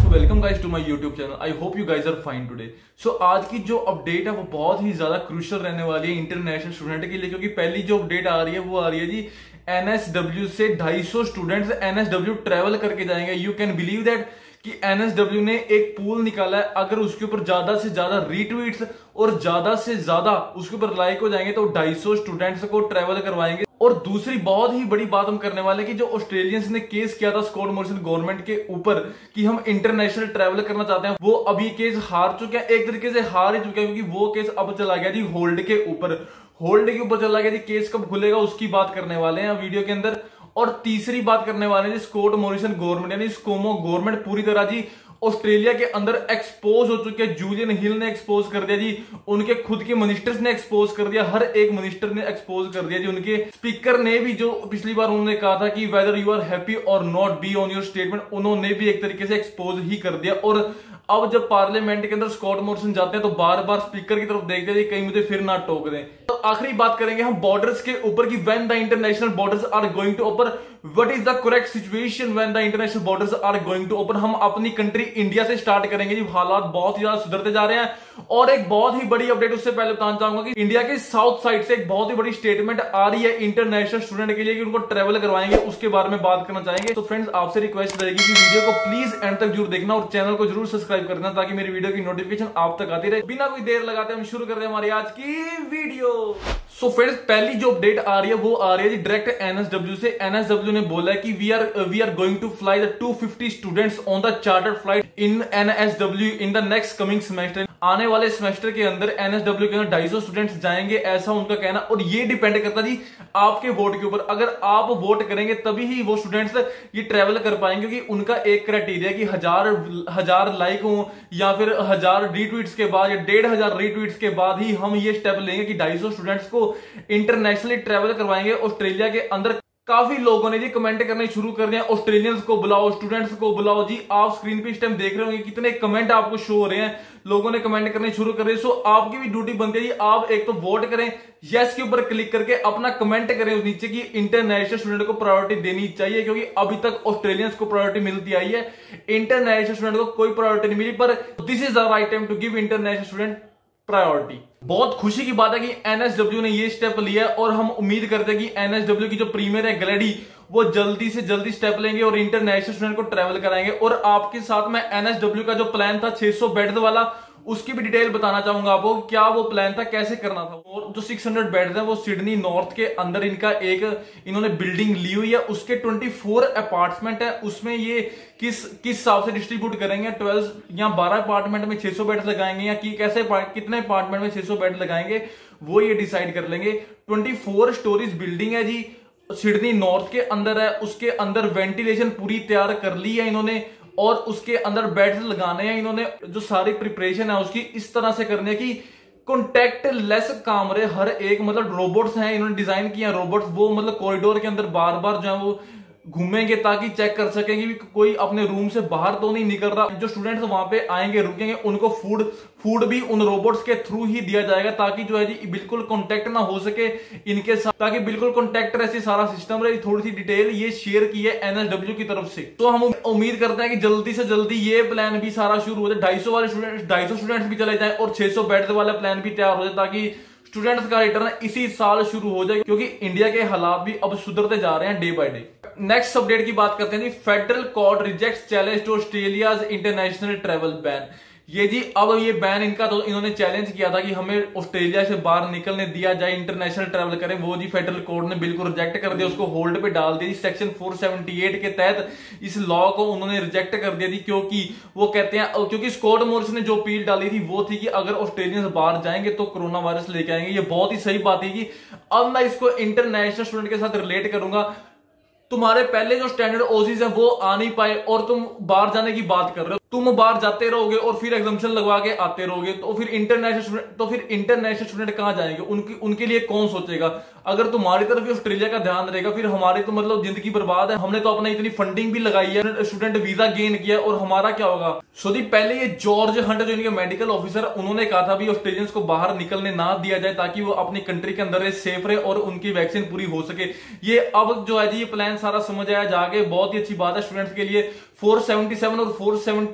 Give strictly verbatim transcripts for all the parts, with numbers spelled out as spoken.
Welcome guys to my YouTube channel. I hope you guys are fine today. So आज की जो update है वो बहुत ही ज्यादा क्रूशियल रहने वाली है इंटरनेशनल स्टूडेंट के लिए, क्योंकि पहली जो अपडेट आ रही है वो आ रही है जी एनएसडब्ल्यू से दो सौ पचास स्टूडेंट्स एनएसडब्ल्यू ट्रेवल करके जाएंगे। यू कैन बिलीव दैट कि एनएसडब्ल्यू ने एक पूल निकाला है, अगर उसके ऊपर ज्यादा से ज्यादा रीट्वीट्स और ज्यादा से ज्यादा उसके ऊपर लाइक हो जाएंगे तो दो सौ पचास स्टूडेंट्स को ट्रेवल करवाएंगे। और दूसरी बहुत ही बड़ी बात हम करने वाले कि जो ऑस्ट्रेलियंस ने केस किया था स्कॉट मॉरिसन गवर्नमेंट के ऊपर कि हम इंटरनेशनल ट्रैवल करना चाहते हैं, वो अभी केस हार चुके हैं, एक तरीके से हार ही चुके हैं, क्योंकि वो केस अब चला गया जी होल्ड के ऊपर। होल्ड के ऊपर चला गया जी, केस कब खुलेगा उसकी बात करने वाले हैं वीडियो के अंदर। और तीसरी बात करने वाले हैं स्कॉट मॉरिसन गवर्नमेंट यानी स्कोमो गवर्नमेंट पूरी तरह जी ऑस्ट्रेलिया के अंदर एक्सपोज हो चुके हैं। जूलियन हिल ने एक्सपोज कर दिया जी, उनके खुद के मिनिस्टर्स ने एक्सपोज कर दिया, हर एक मिनिस्टर ने एक्सपोज कर दिया जी। उनके स्पीकर ने भी, जो पिछली बार उन्होंने कहा था कि वेदर यू आर हैप्पी और not be on your statement, उन्होंने भी एक तरीके से एक्सपोज ही कर दिया। और अब जब पार्लियामेंट के अंदर स्कॉट मॉरिसन जाते हैं तो बार बार स्पीकर की तरफ देखते हैं कहीं मुझे फिर ना टोक दें। तो आखिरी बात करेंगे हम बॉर्डर्स के ऊपर कि when the international borders are going to open, what is the correct situation when the international borders are going to open. हम अपनी कंट्री इंडिया से स्टार्ट करेंगे जी, हालात बहुत ही ज्यादा सुधरते जा रहे हैं। और एक बहुत ही बड़ी अपडेट उससे पहले बताना चाहूंगा कि इंडिया के साउथ साइड से एक बहुत ही बड़ी स्टेटमेंट आ रही है इंटरनेशनल स्टूडेंट के लिए कि उनको ट्रेवल करवाएंगे, उसके बारे में बात करना चाहेंगे। तो फ्रेंड्स आपसे रिक्वेस्ट रहेगी कि वीडियो को प्लीज एंड तक जरूर देखना और चैनल को जरूर सब्सक्राइब करना ताकि मेरी वीडियो की नोटिफिकेशन आप तक आती रहे। बिना कोई देर लगाते हम शुरू करते हैं हमारी आज की वीडियो। सो फ्रेंड्स पहली जो अपडेट आ रही है वो आ रही है डायरेक्ट एनएसडब्ल्यू से। एनएसडब्ल्यू ने बोला है कि we are we are going to fly the two fifty students on the chartered flight in NSW in the next coming semester. आने वाले सेमेस्टर के अंदर एनएसडब्ल्यू के अंदर दो सौ पचास स्टूडेंट्स जाएंगे, ऐसा उनका कहना। और ये डिपेंड करता जी आपके वोट के ऊपर, अगर आप वोट करेंगे तभी ही वो स्टूडेंट्स ये ट्रेवल कर पाएंगे, क्योंकि उनका एक क्राइटेरिया कि हजार हजार लाइक हो या फिर हजार रीट्वीट्स के बाद या डेढ़ हजार रीट्वीट्स के बाद ही हम ये स्टेप लेंगे कि दो सौ स्टूडेंट्स को इंटरनेशनली ट्रेवल करवाएंगे ऑस्ट्रेलिया के अंदर। काफी लोगों ने जी कमेंट करने शुरू कर दिया, ऑस्ट्रेलियंस को बुलाओ, स्टूडेंट्स को बुलाओ जी। आप स्क्रीन पे इस टाइम देख रहे होंगे कितने कमेंट आपको शो हो रहे हैं, लोगों ने कमेंट करने शुरू कर दिए। सो आपकी भी ड्यूटी बनती है जी, आप एक तो वोट करें, यस के ऊपर क्लिक करके अपना कमेंट करें उस नीचे कि इंटरनेशनल स्टूडेंट को प्रायोरिटी देनी चाहिए, क्योंकि अभी तक ऑस्ट्रेलियंस को प्रायोरिटी मिलती आई है, इंटरनेशनल स्टूडेंट को कोई प्रायोरिटी नहीं मिली। पर this is the right time to give international student priority. बहुत खुशी की बात है कि एनएसडब्ल्यू ने ये स्टेप लिया है और हम उम्मीद करते हैं कि एनएसडब्ल्यू की जो प्रीमियर है ग्लैडी वो जल्दी से जल्दी स्टेप लेंगे और इंटरनेशनल स्टूडेंट को ट्रेवल कराएंगे। और आपके साथ मैं एनएसडब्ल्यू का जो प्लान था छह सौ बेड वाला, उसकी भी डिटेल बताना चाहूंगा आपको, क्या वो प्लान था, कैसे करना था। और जो छह सौ बेड्स है वो सिडनी नॉर्थ के अंदर इनका एक इन्होंने बिल्डिंग ली हुई है, उसके चौबीस अपार्टमेंट है। उसमें ये किस किस हिसाब से डिस्ट्रीब्यूट करेंगे, बारह या बारह अपार्टमेंट में छह सौ बेड लगाएंगे या कि कैसे कितने अपार्टमेंट में छह सौ बेड लगाएंगे, वो ये डिसाइड कर लेंगे। चौबीस स्टोरीज बिल्डिंग है जी, सिडनी नॉर्थ के अंदर है। उसके अंदर वेंटिलेशन पूरी तैयार कर ली है इन्होंने और उसके अंदर बेड्स लगाने हैं इन्होंने। जो सारी प्रिपरेशन है उसकी इस तरह से करनी है कि कॉन्टेक्ट लेस काम रहे हर एक, मतलब रोबोट्स हैं इन्होंने डिजाइन किया रोबोट्स, वो मतलब कॉरिडोर के अंदर बार बार जो है वो घूमेंगे ताकि चेक कर सकेंगे कि कोई अपने रूम से बाहर तो नहीं निकल रहा। जो स्टूडेंट्स वहां पे आएंगे रुकेंगे उनको फूड फूड भी उन रोबोट्स के थ्रू ही दिया जाएगा, ताकि जो है जी बिल्कुल कांटेक्ट ना हो सके इनके साथ, ताकि बिल्कुल कांटेक्ट रहे सारा सिस्टम रहे। थोड़ी सी डिटेल ये शेयर की है एनएसडब्ल्यू की तरफ से। तो हम उम्मीद करते हैं कि जल्दी से जल्दी ये प्लान भी सारा शुरू हो जाए, ढाई सौ वाले स्टूडेंट ढाई सौ स्टूडेंट्स भी चले जाए और छह सौ बेड वाला प्लान भी तैयार हो जाए, ताकि स्टूडेंट्स का रिटर्न इसी साल शुरू हो जाए, क्योंकि इंडिया के हालात भी अब सुधरते जा रहे हैं day by day. Next update की बात करते हैं जी, federal court rejects challenge to Australia's international travel ban. ये जी अब ये बैन इनका, तो इन्होंने चैलेंज किया था कि हमें ऑस्ट्रेलिया से बाहर निकलने दिया जाए, इंटरनेशनल ट्रैवल करें, वो जी फेडरल कोर्ट ने बिल्कुल रिजेक्ट कर दिया, उसको होल्ड पे डाल दिया। सेक्शन चार सौ अठहत्तर के तहत इस लॉ को उन्होंने रिजेक्ट कर दिया थी, क्योंकि वो कहते हैं, क्योंकि स्कॉट मॉरिसन ने जो अपील डाली थी वो थी कि अगर ऑस्ट्रेलियंस बाहर जाएंगे तो कोरोना वायरस लेके आएंगे। ये बहुत ही सही बात है कि अब मैं इसको इंटरनेशनल स्टूडेंट के साथ रिलेट करूंगा। तुम्हारे पहले जो स्टैंडर्ड ओसीज है वो आ नहीं पाए और तुम बाहर जाने की बात कर रहे हो, तुम बाहर जाते रहोगे और फिर एग्जामिशन लगवा के आते रहोगे, तो फिर इंटरनेशनल स्टूडेंट तो फिर इंटरनेशनल स्टूडेंट कहां जाएंगे, उनकी उनके लिए कौन सोचेगा। अगर तुम्हारी तरफ भी ऑस्ट्रेलिया का ध्यान रहेगा फिर हमारी तो मतलब जिंदगी बर्बाद है। हमने तो अपना इतनी फंडिंग भी लगाई है, स्टूडेंट वीजा गेन किया और हमारा क्या होगा। सो दी पहले ये जॉर्ज हंट जो इनके मेडिकल ऑफिसर, उन्होंने कहा था भी ऑस्ट्रेलियंस को बाहर निकलने ना दिया जाए ताकि वो अपनी कंट्री के अंदर सेफ रहे और उनकी वैक्सीन पूरी हो सके। ये अब जो है जी ये प्लान सारा समझ आया जाके, बहुत ही अच्छी बात है स्टूडेंट्स के लिए। चार सौ सतहत्तर और चार सौ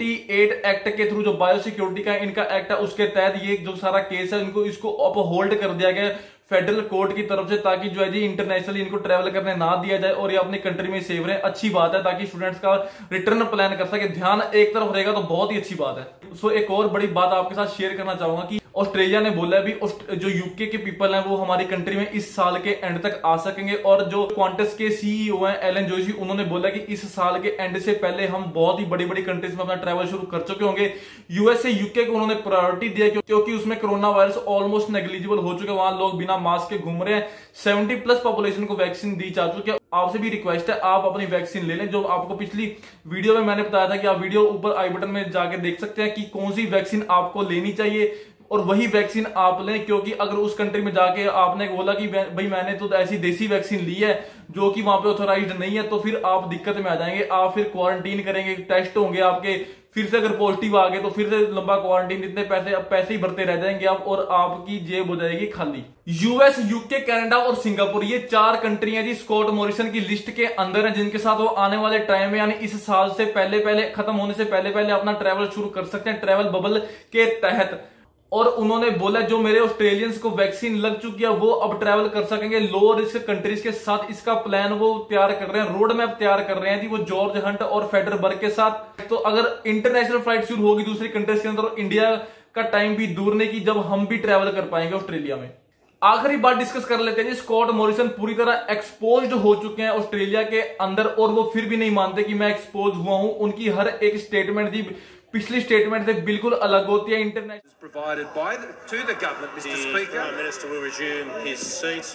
अट्ठाईस एक्ट के थ्रू जो बायो सिक्योरिटी का इनका एक्ट है उसके तहत ये जो सारा केस है इनको इसको अपहोल्ड कर दिया गया फेडरल कोर्ट की तरफ से, ताकि जो है जी इंटरनेशनली इनको ट्रैवल करने ना दिया जाए और ये अपनी कंट्री में सेव रहे। अच्छी बात है ताकि स्टूडेंट्स का रिटर्न प्लान कर सके, ध्यान एक तरफ रहेगा तो बहुत ही अच्छी बात है। सो एक और बड़ी बात आपके साथ शेयर करना चाहूंगा कि ऑस्ट्रेलिया ने बोला है भी जो यूके के पीपल हैं वो हमारी कंट्री में इस साल के एंड तक आ सकेंगे, और जो क्वांटस के सीईओ हैं एलन जोशी उन्होंने बोला कि इस साल के एंड से पहले हम बहुत ही बड़ी बड़ी कंट्रीज में अपना ट्रैवल शुरू कर चुके होंगे। यूएसए यूके को उन्होंने प्रायोरिटी दिया क्योंकि उसमें कोरोना वायरस ऑलमोस्ट नेग्लिजिबल हो चुके हैं, वहां लोग बिना मास्क के घूम रहे हैं, सेवेंटी प्लस पॉपुलेशन को वैक्सीन दी जा चुकी है। आपसे भी रिक्वेस्ट है आप अपनी वैक्सीन ले लें, जो आपको पिछली वीडियो में मैंने बताया था कि आप वीडियो ऊपर आई बटन में जाके देख सकते हैं कि कौन सी वैक्सीन आपको लेनी चाहिए और वही वैक्सीन आप लें, क्योंकि अगर उस कंट्री में जाके आपने बोला कि भाई मैंने तो ऐसी देसी वैक्सीन ली है जो कि वहां पे ऑथोराइज्ड नहीं है, तो फिर आप दिक्कत में आ जाएंगे। आप फिर क्वारंटीन करेंगे, टेस्ट होंगे आपके, फिर से अगर पॉजिटिव आ गए तो फिर से लंबा क्वारंटीन, इतने पैसे अब पैसे ही भरते रह जाएंगे आप और आपकी जेब हो जाएगी खाली। यूएस, यूके, कनाडा और सिंगापुर ये चार कंट्री हैं जी स्कॉट मॉरिसन की लिस्ट के अंदर है, जिनके साथ वो आने वाले टाइम में यानी इस साल से पहले पहले खत्म होने से पहले पहले अपना ट्रैवल शुरू कर सकते हैं ट्रैवल बबल के तहत। और उन्होंने बोला जो मेरे ऑस्ट्रेलियंस को वैक्सीन लग चुकी है वो अब ट्रैवल कर सकेंगे लो रिस्क कंट्रीज के साथ। इसका प्लान वो तैयार कर रहे हैं, रोड मैप तैयार कर रहे हैं जी वो जॉर्ज हंट और फेडर बर्ग के साथ। तो अगर इंटरनेशनल फ्लाइट शुरू होगी दूसरी कंट्रीज के अंदर, इंडिया का टाइम भी दूर नहीं कि जब हम भी ट्रैवल कर पाएंगे ऑस्ट्रेलिया में। आखिरी बात डिस्कस कर लेते हैं जी, स्कॉट मॉरिसन पूरी तरह एक्सपोज्ड हो चुके हैं ऑस्ट्रेलिया के अंदर और वो फिर भी नहीं मानते कि मैं एक्सपोज हुआ हूं। उनकी हर एक स्टेटमेंट जी पिछली स्टेटमेंट से बिल्कुल अलग होती है। International provided by the, to the government, Mister Speaker. The Prime Minister will resume his seat.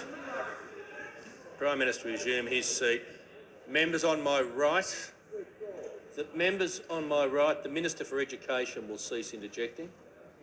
Prime Minister will resume his seat. Members on my right, the members on my right, the Minister for Education will cease interjecting.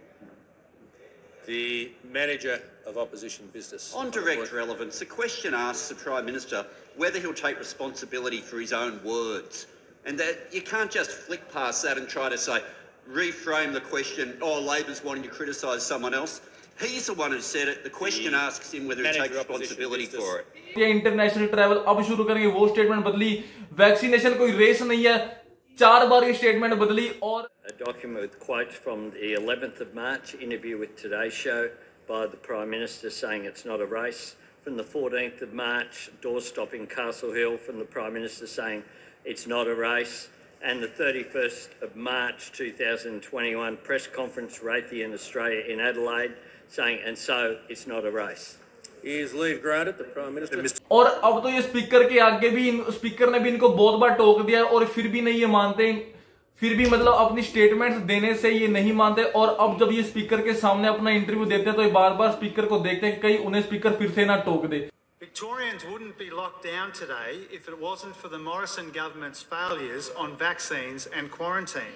The Manager of Opposition Business. On direct relevance, the question asks the Prime Minister whether he'll take responsibility for his own words. And that you can't just flick past that and try to say, reframe the question, oh, Labor's wanting to criticise someone else. He's the one who said it. The question the asks him whether he takes responsibility for it. ये international travel अब शुरू करेंगे, वो statement बदली। Vaccination कोई race नहीं है, चार बार ये स्टेटमेंट बदली। और A document with quotes from the eleventh of March interview with Today Show by the Prime Minister saying it's not a race. From the fourteenth of March, doorstop in Castle Hill from the Prime Minister saying it's not a race, and the thirty-first of March two thousand twenty-one press conference Raytheon Australia in Adelaide saying and so it's not a race. Is leave granted, the Prime Minister. और अब तो ये speaker के आगे भी speaker ने भी इनको बहुत बार टोक दिया और फिर भी नहीं ये मानते, फिर भी मतलब अपनी स्टेटमेंट्स देने से ये नहीं मानते। और अब जब ये स्पीकर के सामने अपना इंटरव्यू देते हैं तो ये बार बार स्पीकर को देखते हैं कि कहीं उन्हें स्पीकर फिर से ना टोक दे। Victorians wouldn't be locked down today if it wasn't for the Morrison government's failures on vaccines and quarantine.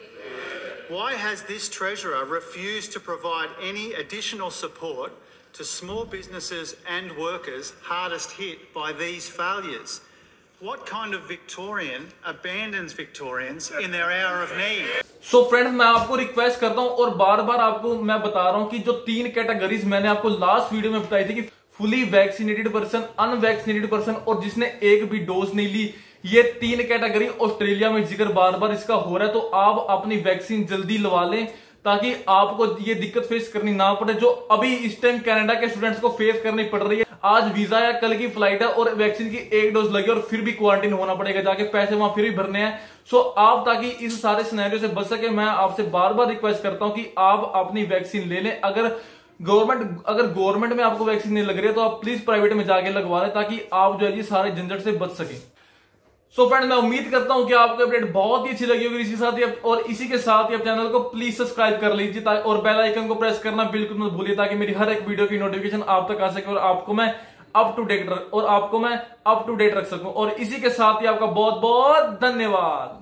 Why has this Treasurer refused to provide any additional support to small businesses and workers hardest hit by these failures? What kind of Victorian abandons Victorians in their hour of need? So friends, मैं आपको request करता हूं और बार बार आपको मैं बता रहा हूं कि जो तीन कैटेगरीज मैंने आपको लास्ट वीडियो में बताई थी कि fully vaccinated person, unvaccinated person और जिसने एक भी डोज नहीं ली, ये तीन कैटेगरी ऑस्ट्रेलिया में जिक्र बार बार इसका हो रहा है। तो आप अपनी वैक्सीन जल्दी लगा लें ताकि आपको ये दिक्कत फेस करनी ना पड़े जो अभी इस टाइम कनाडा के स्टूडेंट्स को फेस करनी पड़ रही है। आज वीजा या कल की फ्लाइट है और वैक्सीन की एक डोज लगी और फिर भी क्वारंटीन होना पड़ेगा, जाके पैसे वहां फिर भी भरने हैं। सो आप ताकि इस सारे सिनेरियो से बच सके, मैं आपसे बार बार रिक्वेस्ट करता हूं कि आप अपनी वैक्सीन ले लें। अगर गवर्नमेंट अगर गवर्नमेंट में आपको वैक्सीन नहीं लग रही है तो आप प्लीज प्राइवेट में जाके लगवा लें ताकि आप जो है जी सारे झंझट से बच सकें। सो फ्रेंड, मैं उम्मीद करता हूं कि आपको अपडेट बहुत ही अच्छी लगी होगी। इसी साथ ही और इसी के साथ ही आप चैनल को प्लीज सब्सक्राइब कर लीजिए और बेल आइकन को प्रेस करना बिल्कुल मत भूलिए ताकि मेरी हर एक वीडियो की नोटिफिकेशन आप तक आ सके और आपको मैं अप टू डेट और आपको मैं अप टू डेट रख सकूं। और इसी के साथ ही आपका बहुत बहुत धन्यवाद।